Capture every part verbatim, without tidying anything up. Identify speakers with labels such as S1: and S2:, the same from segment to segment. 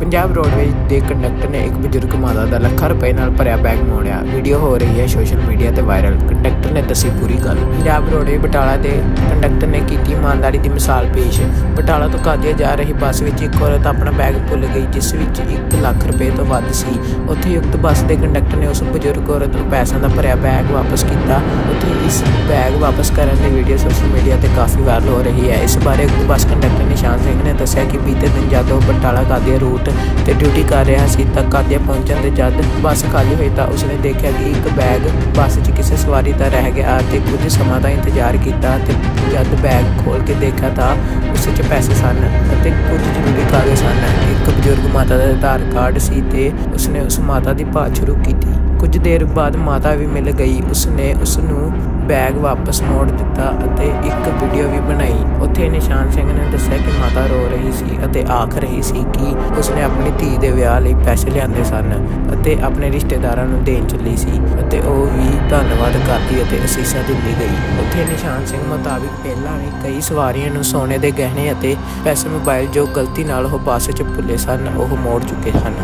S1: Punjab roadways के conductor ने एक बजुर्ग माता का ਲੱਖਾਂ रुपए नाल भरिया बैग मोड़िया। वीडियो हो रही है सोशल मीडिया ते वायरल। कंडक्टर ने दसी पूरी गल। पंजाब रोडवेज बटाला के कंडक्टर ने की ईमानदारी की मिसाल पेश। बटाला तो कादिया जा रही बस में एक औरत अपना बैग भुल गई जिस विच एक लाख रुपए तो वध सी। उत्थे उक्त बस के कंडक्टर ने उस बजुर्ग औरत नूं पैसों का भरिया बैग वापस किया। उत्थे इस बैग वापस करने की वीडियो सोशल मीडिया ते काफ़ी वायरल हो रही है। इस बारे उक्त बस कंडक्टर निशान सिंह ने दस्सिया कि बीते दिन जद वो बटाला कादिया रूट ते ड्यूटी कर रहा सी तां कादिया पहुंचण ते जद बस खाली हुई तां उसने देखा कि एक बैग बस च किसी सवारी का रह गया ते कुछ समय का इंतजार किया ते जद बैग खोल के देखा तां उस च पैसे सन ते कुछ जरूरी कागज सन। एक बजुर्ग माता का आधार कार्ड सी ते उसने उस माता की भाल शुरू की। कुछ देर बाद माता भी मिल गई। उसने उसनूं बैग वापस मोड़ दिता अते एक वीडियो भी बनाई। उत्थे निशान सिंह ने दस्सिया कि माता रो रही सी अते आख रही सी कि उसने अपनी धी दे विआह लई पैसे लिआंदे सन अते अपने रिश्तेदारां नूं देण चली सी अते ओह भी धन्नवाद करदी अते असीसां दिंदी गई। उत्थे निशान सिंह मुताबिक पहलां भी कई सवारियां नूं सोने दे गहने अते पैसे मोबाइल जो गलती नाल ओह बस च भुल्ले सन ओह मोड़ चुके सन।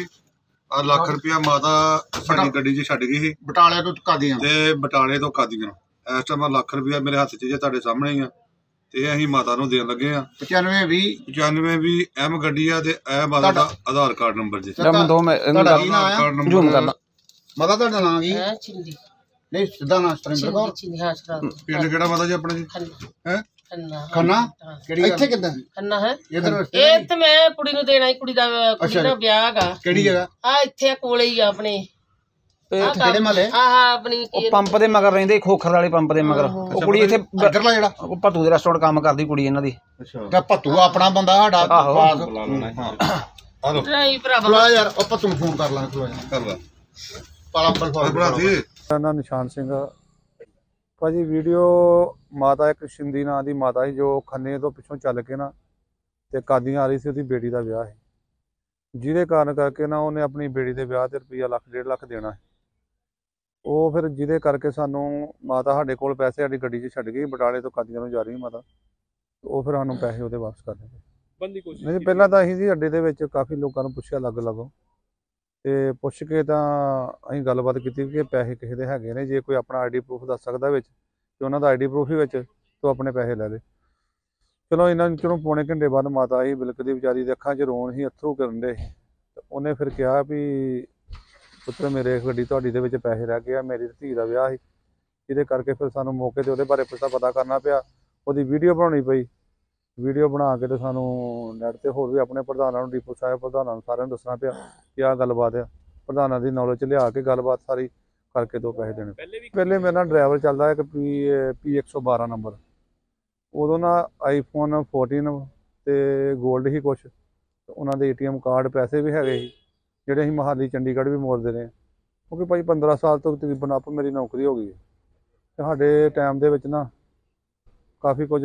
S2: आ ਲੱਖ रुपया माता साडी गड्डी च छड्ड गई सी बटाले तो कादियां ते बटाले तो कादियां। इस टाइम ਲੱਖ रुपया मेरे हत्थ च जे तुहाडे सामने ही आ ते असीं माता नूं देण लगे आ। पचानवे भी पचानवे भी एम गड्डी आ ते ए माता दा आधार कार्ड नंबर जे दो मैं आधार कार्ड नंबर जूम करना। माता तुहाडा नाम की है? चिंदी नहीं सिद्धा नाम सतरिंदर कौर। चिंदी हां सर। पिंड किहड़ा माता जी अपने जी? हैं खन्ना ਕਿਹੜੀ ਇੱਥੇ ਕਿੱਦਾਂ ਖੰਨਾ ਹੈ ਇਧਰ ਇਹ ਤੇ ਮੈਂ ਕੁੜੀ ਨੂੰ ਦੇਣਾ ਹੀ ਕੁੜੀ ਦਾ ਕੁੜੀ ਦਾ ਵਿਆਹ ਹੈਗਾ। ਕਿਹੜੀ ਜਗ੍ਹਾ ਆ ਇੱਥੇ ਕੋਲੇ ਹੀ ਆ ਆਪਣੇ ਕਿਹੜੇ ਮਹੱਲੇ ਆਹ ਆਪਣੀ ਉਹ ਪੰਪ ਦੇ ਮਗਰ ਰਹਿੰਦੇ ਖੋਖਰ ਵਾਲੇ ਪੰਪ ਦੇ ਮਗਰ ਉਹ ਕੁੜੀ ਇੱਥੇ ਇੱਧਰਲਾ ਜਿਹੜਾ ਉਹ ਭੱਤੂ ਦੇ ਰੈਸਟੋਰੈਂਟ ਕੰਮ ਕਰਦੀ ਕੁੜੀ ਇਹਨਾਂ ਦੀ। ਅੱਛਾ ਭੱਤੂ ਆਪਣਾ ਬੰਦਾ ਸਾਡਾ ਪਾਸ ਬੁਲਾ ਲੈਣਾ ਹਾਂ ਨਹੀਂ ਭਰਾਵਾ ਬੁਲਾ ਯਾਰ ਉਹ ਭੱਤੂ ਨੂੰ ਫੋਨ ਕਰ ਲਾਂਗੇ ਕਰ ਲਾ ਪਾਲਾ ਫੋਨ ਬਣਾ ਦੀ। ਮੇਰਾ ਨਾਮ ਨਿਸ਼ਾਨ ਸਿੰਘ ਭਾਜੀ। ਵੀਡੀਓ ਮਾਤਾ ਇੱਕ ਸ਼ਿੰਦੀ ਨਾਂ ਦੀ ਮਾਤਾ ਸੀ ਜੋ ਖੰਨੇ ਤੋਂ ਪਿੱਛੋਂ ਚੱਲ ਕੇ ਨਾ ਤੇ ਕਾਦੀਆਂ ਆ ਰਹੀ ਸੀ। ਉਹਦੀ ਬੇਟੀ ਦਾ ਵਿਆਹ ਸੀ ਜਿਹਦੇ ਕਾਰਨ ਕਰਕੇ ਨਾ ਉਹਨੇ ਆਪਣੀ ਬੇਟੀ ਦੇ ਵਿਆਹ ਤੇ ਰੁਪਈਆ ਲੱਖ ਡੇਢ ਲੱਖ ਦੇਣਾ ਹੈ। ਉਹ ਫਿਰ ਜਿਹਦੇ ਕਰਕੇ ਸਾਨੂੰ ਮਾਤਾ ਸਾਡੇ ਕੋਲ ਪੈਸੇ ਸਾਡੀ ਗੱਡੀ 'ਚ ਛੱਡ ਗਈ ਬਟਾਲੇ ਤੋਂ ਕਾਦੀਆਂ ਨੂੰ ਜਾ ਰਹੀ ਮਾਤਾ। ਉਹ ਫਿਰ ਸਾਨੂੰ ਪੈਸੇ ਉਹਦੇ ਵਾਪਸ ਕਰ ਦਿੱਤੇ ਬੰਦੀ ਕੋਸ਼ਿਸ਼ ਨਹੀਂ। ਪਹਿਲਾਂ ਤਾਂ ਅਸੀਂ ਜੀ ਅੱਡੇ ਦੇ ਵਿੱਚ ਕਾਫੀ ਲੋਕਾਂ ਨੂੰ ਪੁੱਛਿਆ ਅਲੱਗ ਅਲੱਗ ਤੇ ਪੁੱਛ ਕੇ ਤਾਂ ਅਸੀਂ ਗੱਲਬਾਤ ਕੀਤੀ ਕਿ ਪੈਸੇ ਕਿਸੇ ਦੇ ਹੈਗੇ ਨੇ ਜੇ ਕੋਈ ਆਪਣਾ ਆਈ ਡੀ ਪ੍ਰੂਫ ਦੱਸ ਸਕਦਾ ਵਿੱਚ ਤੇ ਉਹਨਾਂ ਦਾ ਆਈ ਡੀ ਪ੍ਰੂਫ ਹੀ ਵਿੱਚ ਤੋਂ ਆਪਣੇ ਪੈਸੇ ਲੈ ਲਏ। ਚਲੋ ਇਹਨਾਂ ਨੂੰ ਚਲੋ ਪੌਣੇ ਘੰਟੇ ਬਾਅਦ ਮਾਤਾ ਆਈ ਬਿਲਕਦੀ ਵਿਚਾਰੀ ਦੇ ਅੱਖਾਂ 'ਚ ਰੋਣ ਸੀ ਅਥਰੂ ਕਰਨ ਦੇ। ਉਹਨੇ ਫਿਰ ਕਿਹਾ ਵੀ ਪੁੱਤਰ ਮੇਰੇ ਗੱਡੀ ਤੁਹਾਡੀ ਦੇ ਵਿੱਚ ਪੈਸੇ ਰਹਿ ਗਏ ਆ ਮੇਰੀ ਧੀ ਦਾ ਵਿਆਹ ਸੀ ਜਿਹਦੇ ਕਰਕੇ ਫਿਰ ਸਾਨੂੰ ਮੌਕੇ 'ਤੇ ਉਹਦੇ ਬਾਰੇ ਪਤਾ ਪਤਾ ਕਰਨਾ ਪਿਆ। ਉਹਦੀ ਵੀਡੀਓ ਬਣਾਉਣੀ ਪਈ। ਵੀਡੀਓ ਬਣਾ ਕੇ ਤੇ ਸਾਨੂੰ ਨੈੱਟ 'ਤੇ ਹੋਰ ਵੀ ਆਪਣੇ ਪ੍ਰਧਾਨਾਂ ਨੂੰ ਡੀਪੂ ਸਾਹਿਬ ਪ੍ਰਧਾਨਾਂ ਨੂੰ ਸਾਰਿਆਂ ਨੂੰ ਦੱਸਣਾ ਪਿਆ ਕਿ ਆਹ ਗੱਲਬਾਤ ਆ। ਪ੍ਰਧਾਨਾਂ ਦੀ ਨੌਲੇਜ 'ਚ ਲਿਆ ਕੇ ਗੱਲਬਾਤ ਸਾਰੀ ਕਰਕੇ ਦੋ ਪੈਸੇ ਦੇਣੇ। ਪਹਿਲੇ ਮੇਰੇ ਨਾਲ ਡਰਾਈਵਰ ਚੱਲਦਾ ਇੱਕ ਪੀ ਪੀ ਇੱਕ ਸੌ ਬਾਰਾਂ ਨੰਬਰ। ਉਦੋਂ ਨਾ ਆਈਫੋਨ ਫੋਰਟੀਨ ਤੇ ਗੋਲਡ ਹੀ ਕੁਛ ਉਹਨਾਂ ਦੇ ਏ ਟੀ ਐਮ ਕਾਰਡ ਪੈਸੇ ਵੀ ਹੈਗੇ ਸੀ ਜਿਹੜੇ ਅਸੀਂ ਮੋਹਾਲੀ ਚੰਡੀਗੜ੍ਹ ਵੀ ਮੋੜਦੇ ਰਹੇ ਕਿਉਂਕਿ ਭਾਈ ਪੰਦਰਾਂ ਸਾਲ ਤੋਂ ਤਕਰੀਬਨ ਆਪ ਮੇਰੀ ਨੌਕਰੀ ਹੋ ਗਈ ਹੈ ਤੇ ਸਾਡੇ ਟਾਈਮ ਦੇ ਵਿੱਚ ਨਾ ਕਾਫੀ ਕੁਝ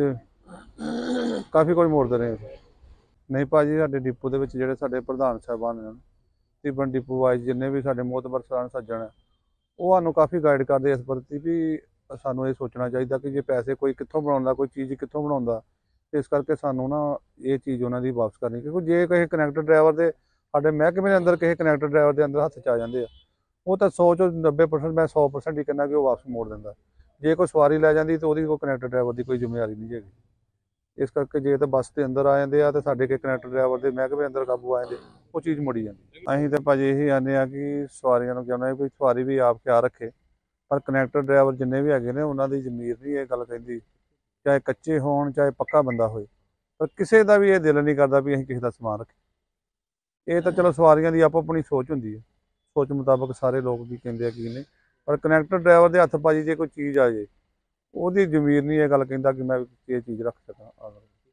S2: ਕਾਫੀ ਕੁਝ ਮੋੜਦੇ ਰਹੇ। ਨਹੀਂ ਭਾਜੀ ਸਾਡੇ ਡਿਪੂ ਦੇ ਵਿੱਚ ਜਿਹੜੇ ਸਾਡੇ ਪ੍ਰਧਾਨ ਸਾਹਿਬਾਨ ਨੇ ਤੀਬਨ ਡਿਪੂ ਵਾਈਜ਼ ਜਿੰਨੇ ਵੀ ਸਾਡੇ ਮੋਹਤਬਰ ਸਨ ਸੱਜਣ ਹੈ ਉਹ ਸਾਨੂੰ ਕਾਫੀ ਗਾਈਡ ਕਰਦੇ ਇਸ ਪ੍ਰਤੀ ਵੀ ਸਾਨੂੰ ਇਹ ਸੋਚਣਾ ਚਾਹੀਦਾ ਕਿ ਜੇ ਪੈਸੇ ਕੋਈ ਕਿੱਥੋਂ ਬਣਾਉਂਦਾ ਕੋਈ ਚੀਜ਼ ਕਿੱਥੋਂ ਬਣਾਉਂਦਾ ਇਸ ਕਰਕੇ ਸਾਨੂੰ ਨਾ ਇਹ ਚੀਜ਼ ਉਹਨਾਂ ਦੀ ਵਾਪਸ ਕਰਨੀ ਕਿਉਂਕਿ ਜੇ ਕਿਸੇ ਕਨੈਕਟਰ ਡਰਾਈਵਰ ਦੇ ਸਾਡੇ ਮਹਿਕਮੇ ਦੇ ਅੰਦਰ ਕਿਸੇ ਕਨੈਕਟਰ ਡਰਾਈਵਰ ਦੇ ਅੰਦਰ ਹੱਥ 'ਚ ਆ ਜਾਂਦੇ ਆ ਉਹ ਤਾਂ ਸੌ ਚੋਂ ਨੱਬੇ ਪਰਸੈਂਟ ਮੈਂ ਸੌ ਪਰਸੈਂਟ ਹੀ ਕਹਿੰਦਾ ਕਿ ਉਹ ਵਾਪਸ ਮੋੜ ਦਿੰਦਾ। ਜੇ ਕੋਈ ਸਵਾਰੀ ਲੈ ਜਾਂਦੀ ਤਾਂ ਉਹਦੀ ਕੋਈ ਕਨੈਕਟਰ ਡਰਾਈਵਰ ਦੀ ਕੋਈ ਜ਼ਿੰਮੇਵਾਰੀ ਨਹੀਂ ਹੈਗੀ। ਇਸ ਕਰਕੇ ਜੇ ਤਾਂ ਬੱਸ ਦੇ ਅੰਦਰ ਆ ਜਾਂਦੇ ਆ ਤਾਂ ਸਾਡੇ ਕੇ ਕਨੈਕਟਰ ਡਰਾਈਵਰ ਦੇ ਮਹਿਕਮੇ ਅੰਦਰ ਕਾਬੂ ਆ ਜਾਂਦੇ ਉਹ ਚੀਜ਼ ਮੁੜੀ ਜਾਂਦੀ। ਅਸੀਂ ਤਾਂ ਭਾਜੀ ਇਹੀ ਆਨੇ ਆ ਕਿ ਸਵਾਰੀਆਂ ਨੂੰ ਕਹਿੰਦੇ ਵੀ ਸਵਾਰੀ ਵੀ ਆਪ ਖਿਆਲ ਰੱਖੇ ਪਰ ਕਨੈਕਟਰ ਡਰਾਈਵਰ ਜਿੰਨੇ ਵੀ ਹੈਗੇ ਨੇ ਉਹਨਾਂ ਦੀ ਜ਼ਮੀਰ ਨਹੀਂ ਇਹ ਗੱਲ ਕਹਿੰਦੀ ਚਾਹੇ ਕੱਚੇ ਹੋਣ ਚਾਹੇ ਪੱਕਾ ਬੰਦਾ ਹੋਏ ਪਰ ਕਿਸੇ ਦਾ ਵੀ ਇਹ ਦਿਲ ਨਹੀਂ ਕਰਦਾ ਵੀ ਅਸੀਂ ਕਿਸੇ ਦਾ ਸਮਾਨ ਰੱਖੀਏ। ਇਹ ਤਾਂ ਚਲੋ ਸਵਾਰੀਆਂ ਦੀ ਆਪੋ ਆਪਣੀ ਸੋਚ ਹੁੰਦੀ ਹੈ ਸੋਚ ਮੁਤਾਬਕ ਸਾਰੇ ਲੋਕ ਵੀ ਕਹਿੰਦੇ ਆ ਕੀ ਨੇ ਪਰ ਕਨੈਕਟਰ ਡਰਾਈਵਰ ਦੇ ਹੱਥ ਭਾਜੀ ਜੇ ਕੋਈ ਚੀਜ਼ ਆ ਜਾਏ ਉਹਦੀ ਜ਼ਮੀਰ ਨਹੀਂ ਇਹ ਗੱਲ ਕਹਿੰਦਾ ਕਿ ਮੈਂ ਇਹ ਚੀਜ਼ ਰੱਖ ਸਕਾਂ।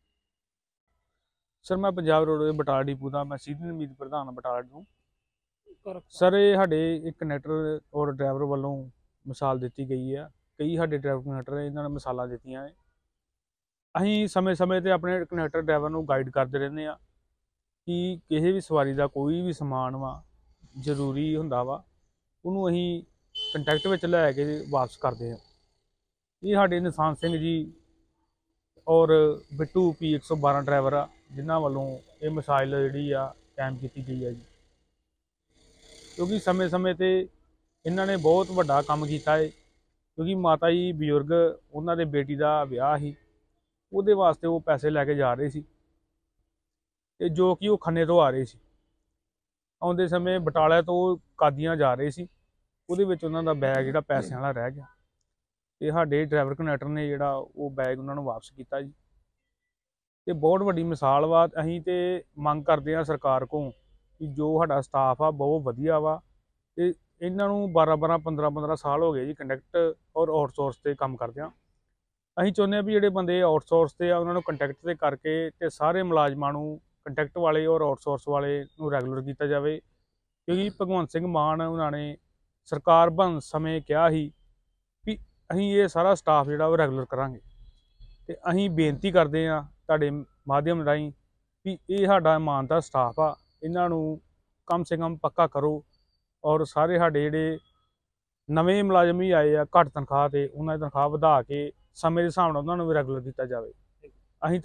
S3: ਸਰ ਮੈਂ ਪੰਜਾਬ ਰੋਡਵੇਜ਼ ਬਟਾਲਾ ਡਿਪੂ ਦਾ ਮੈਂ ਸੀਨੀਅਰ ਮੀਤ ਪ੍ਰਧਾਨ ਬਟਾਲਾ ਤੋਂ। ਸਰ ਇਹ ਸਾਡੇ ਇੱਕ ਕਨੈਕਟਰ ਔਰ ਡਰਾਈਵਰ ਵੱਲੋਂ ਮਿਸਾਲ ਦਿੱਤੀ ਗਈ ਹੈ। ਕਈ ਸਾਡੇ ਡਰਾਈਵਰ ਕਨੈਕਟਰ ਇਹਨਾਂ ਨੇ ਮਿਸਾਲਾਂ ਦਿੱਤੀਆਂ ਹੈ। ਅਸੀਂ ਸਮੇਂ ਸਮੇਂ 'ਤੇ ਆਪਣੇ ਕਨੈਕਟਰ ਡਰਾਈਵਰ ਨੂੰ ਗਾਈਡ ਕਰਦੇ ਰਹਿੰਦੇ ਹਾਂ ਕਿ ਕਿਸੇ ਵੀ ਸਵਾਰੀ ਦਾ ਕੋਈ ਵੀ ਸਮਾਨ ਵਾ ਜ਼ਰੂਰੀ ਹੁੰਦਾ ਵਾ ਉਹਨੂੰ ਅਸੀਂ ਕੰਟੈਕਟ ਵਿੱਚ ਲੈ ਕੇ ਵਾਪਸ ਕਰਦੇ ਹਾਂ। ਇਹ ਸਾਡੇ ਨਿਸ਼ਾਨ ਸਿੰਘ ਜੀ ਔਰ ਬਿੱਟੂ ਪੀ ਇੱਕ ਸੌ ਬਾਰਾਂ ਡਰਾਈਵਰ ਆ ਜਿਨ੍ਹਾਂ ਵੱਲੋਂ ਇਹ ਮਿਸਾਲ ਜਿਹੜੀ ਆ ਕਾਇਮ ਕੀਤੀ ਗਈ ਹੈ ਜੀ। ਕਿਉਂਕਿ ਸਮੇਂ ਸਮੇਂ 'ਤੇ ਇਹਨਾਂ ਨੇ ਬਹੁਤ ਵੱਡਾ ਕੰਮ ਕੀਤਾ ਹੈ। ਕਿਉਂਕਿ ਮਾਤਾ ਜੀ ਬਜ਼ੁਰਗ, ਉਹਨਾਂ ਦੇ ਬੇਟੀ ਦਾ ਵਿਆਹ ਸੀ, ਉਹਦੇ ਵਾਸਤੇ ਉਹ ਪੈਸੇ ਲੈ ਕੇ ਜਾ ਰਹੇ ਸੀ, ਤੇ ਜੋ ਕਿ ਉਹ ਖੰਨੇ ਤੋਂ ਆ ਰਹੇ ਸੀ। ਆਉਂਦੇ ਸਮੇਂ ਬਟਾਲੇ ਤੋਂ ਕਾਦੀਆਂ ਜਾ ਰਹੇ ਸੀ, ਉਹਦੇ ਵਿੱਚ ਉਹਨਾਂ ਦਾ ਬੈਗ ਜਿਹੜਾ ਪੈਸਿਆਂ ਵਾਲਾ ਰਹਿ ਗਿਆ, ਤੇ ਸਾਡੇ ਡਰਾਈਵਰ ਕੰਡਕਟਰ ਨੇ ਜਿਹੜਾ ਉਹ ਬੈਗ ਉਹਨਾਂ ਨੂੰ ਵਾਪਸ ਕੀਤਾ ਜੀ। ਤੇ ਬਹੁਤ ਵੱਡੀ ਮਿਸਾਲ ਵਾ। ਅਸੀਂ ਤੇ ਮੰਗ ਕਰਦੇ ਹਾਂ ਸਰਕਾਰ ਕੋਲ ਕਿ ਜੋ ਸਾਡਾ ਸਟਾਫ ਆ ਬਹੁਤ ਵਧੀਆ ਵਾ, ਤੇ ਇਹਨਾਂ ਨੂੰ ਬਾਰਾਂ ਬਾਰਾਂ ਪੰਦਰਾਂ ਪੰਦਰਾਂ ਸਾਲ ਹੋ ਗਏ ਜੀ ਕੰਡਕਟ ਔਰ ਆਊਟਸੋਰਸ 'ਤੇ ਕੰਮ ਕਰਦਿਆਂ। ਅਸੀਂ ਚਾਹੁੰਦੇ ਹਾਂ ਵੀ ਜਿਹੜੇ ਬੰਦੇ ਆਊਟਸੋਰਸ 'ਤੇ ਆ ਉਹਨਾਂ ਨੂੰ ਕੰਟੈਕਟ 'ਤੇ ਕਰਕੇ ਤੇ ਸਾਰੇ ਮੁਲਾਜ਼ਮਾਂ ਨੂੰ ਕੰਟੈਕਟ ਵਾਲੇ ਔਰ ਆਊਟਸੋਰਸ ਵਾਲੇ ਨੂੰ ਰੈਗੂਲਰ ਕੀਤਾ ਜਾਵੇ। ਕਿਉਂਕਿ ਭਗਵੰਤ ਸਿੰਘ ਮਾਨ ਉਹਨਾਂ ਨੇ ਸਰਕਾਰ ਬਣਨ ਸਮੇਂ ਕਿਹਾ ਸੀ ਵੀ ਅਸੀਂ ਇਹ ਸਾਰਾ ਸਟਾਫ ਜਿਹੜਾ ਉਹ ਰੈਗੂਲਰ ਕਰਾਂਗੇ, ਤੇ ਅਸੀਂ ਬੇਨਤੀ ਕਰਦੇ ਹਾਂ ਤੁਹਾਡੇ ਮਾਧਿਅਮ ਰਾਹੀਂ ਵੀ ਇਹ ਸਾਡਾ ਇਮਾਨਦਾਰ ਸਟਾਫ ਆ, ਇਹਨਾਂ ਨੂੰ ਕਮ ਸੇ ਕਮ ਪੱਕਾ ਕਰੋ। ਔਰ ਸਾਰੇ ਸਾਡੇ ਜਿਹੜੇ ਨਵੇਂ ਮੁਲਾਜ਼ਮ ਵੀ ਆਏ ਆ ਘੱਟ ਤਨਖਾਹ 'ਤੇ, ਉਹਨਾਂ ਦੀ ਤਨਖਾਹ ਵਧਾ ਕੇ ਸਮੇਂ ਦੇ ਹਿਸਾਬ ਨਾਲ ਉਹਨਾਂ ਨੂੰ ਵੀ ਰੈਗੂਲਰ ਕੀਤਾ ਜਾਵੇ।